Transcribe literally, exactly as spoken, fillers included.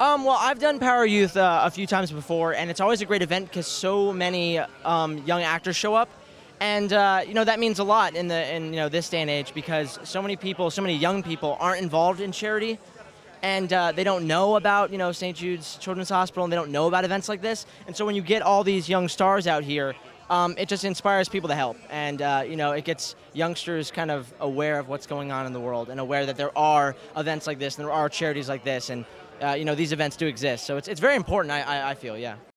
Um, well, I've done Power Youth uh, a few times before, and it's always a great event because so many um, young actors show up, and uh, you know that means a lot in the in you know this day and age because so many people, so many young people aren't involved in charity, and uh, they don't know about you know Saint Jude's Children's Hospital, and they don't know about events like this, and so when you get all these young stars out here, um, it just inspires people to help, and uh, you know it gets youngsters kind of aware of what's going on in the world and aware that there are events like this and there are charities like this, and Uh, you know, these events do exist, so it's, it's very important, I, I, I feel, yeah.